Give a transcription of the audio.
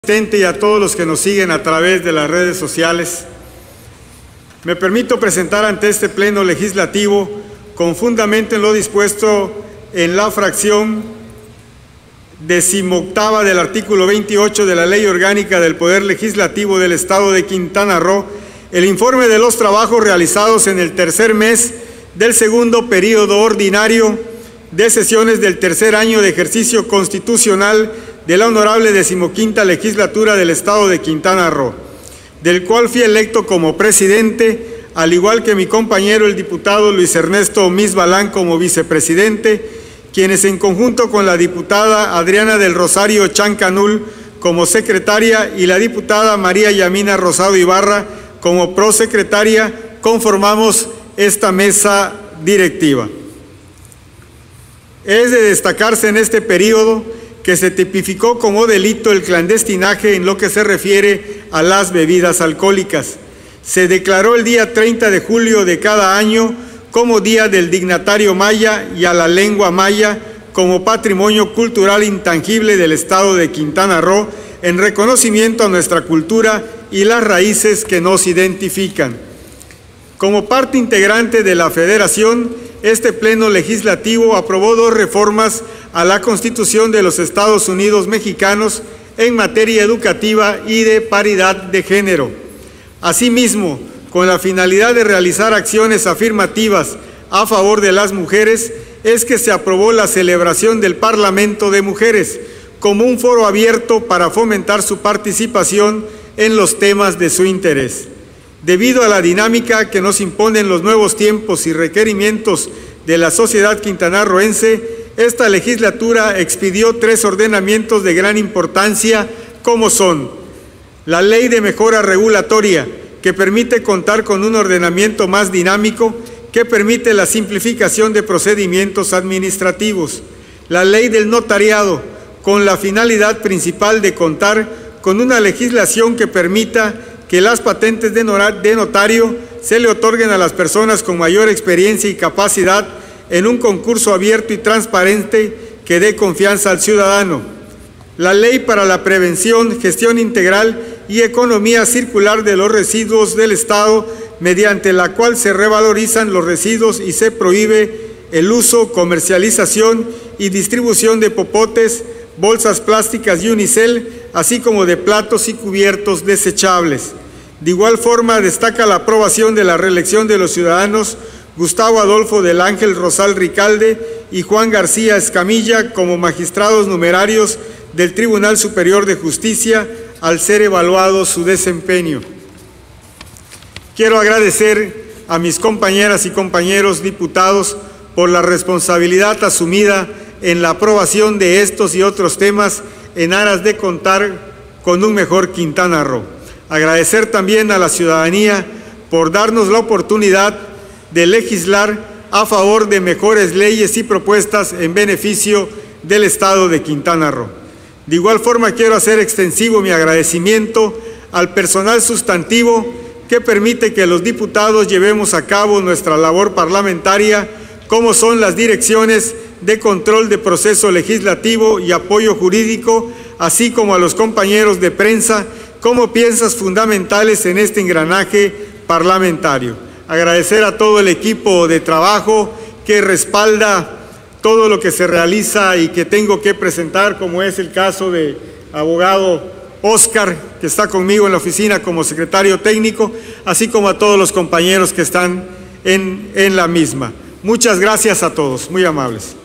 Y a todos los que nos siguen a través de las redes sociales, me permito presentar ante este Pleno Legislativo, con fundamento en lo dispuesto en la fracción 18ª del artículo 28 de la Ley Orgánica del Poder Legislativo del Estado de Quintana Roo, el informe de los trabajos realizados en el tercer mes del segundo período ordinario de sesiones del tercer año de ejercicio constitucional de la honorable 15ª legislatura del Estado de Quintana Roo, del cual fui electo como presidente, al igual que mi compañero el diputado Luis Ernesto Misbalán como vicepresidente, quienes en conjunto con la diputada Adriana del Rosario Chancanul como secretaria y la diputada María Yamina Rosado Ibarra como prosecretaria, conformamos esta mesa directiva. Es de destacarse en este periodo que se tipificó como delito el clandestinaje en lo que se refiere a las bebidas alcohólicas. Se declaró el día 30 de julio de cada año como Día del Dignatario Maya y a la lengua maya como patrimonio cultural intangible del Estado de Quintana Roo, en reconocimiento a nuestra cultura y las raíces que nos identifican. Como parte integrante de la Federación, este Pleno Legislativo aprobó 2 reformas a la Constitución de los Estados Unidos mexicanos en materia educativa y de paridad de género. Asimismo, con la finalidad de realizar acciones afirmativas a favor de las mujeres, es que se aprobó la celebración del Parlamento de Mujeres como un foro abierto para fomentar su participación en los temas de su interés. Debido a la dinámica que nos imponen los nuevos tiempos y requerimientos de la sociedad quintanarroense, esta legislatura expidió 3 ordenamientos de gran importancia, como son: la Ley de Mejora Regulatoria, que permite contar con un ordenamiento más dinámico, que permite la simplificación de procedimientos administrativos; la Ley del Notariado, con la finalidad principal de contar con una legislación que permita que las patentes de notario se le otorguen a las personas con mayor experiencia y capacidad en un concurso abierto y transparente que dé confianza al ciudadano; la Ley para la Prevención, Gestión Integral y Economía Circular de los Residuos del Estado, mediante la cual se revalorizan los residuos y se prohíbe el uso, comercialización y distribución de popotes, bolsas plásticas y unicel, así como de platos y cubiertos desechables. De igual forma, destaca la aprobación de la reelección de los ciudadanos Gustavo Adolfo del Ángel Rosal Ricalde y Juan García Escamilla como magistrados numerarios del Tribunal Superior de Justicia, al ser evaluado su desempeño. Quiero agradecer a mis compañeras y compañeros diputados por la responsabilidad asumida en la aprobación de estos y otros temas en aras de contar con un mejor Quintana Roo. Agradecer también a la ciudadanía por darnos la oportunidad de legislar a favor de mejores leyes y propuestas en beneficio del Estado de Quintana Roo. De igual forma, quiero hacer extensivo mi agradecimiento al personal sustantivo que permite que los diputados llevemos a cabo nuestra labor parlamentaria, como son las direcciones de control de proceso legislativo y apoyo jurídico, así como a los compañeros de prensa como piezas fundamentales en este engranaje parlamentario. Agradecer a todo el equipo de trabajo que respalda todo lo que se realiza y que tengo que presentar, como es el caso de abogado Oscar, que está conmigo en la oficina como secretario técnico, así como a todos los compañeros que están en la misma. Muchas gracias a todos, muy amables.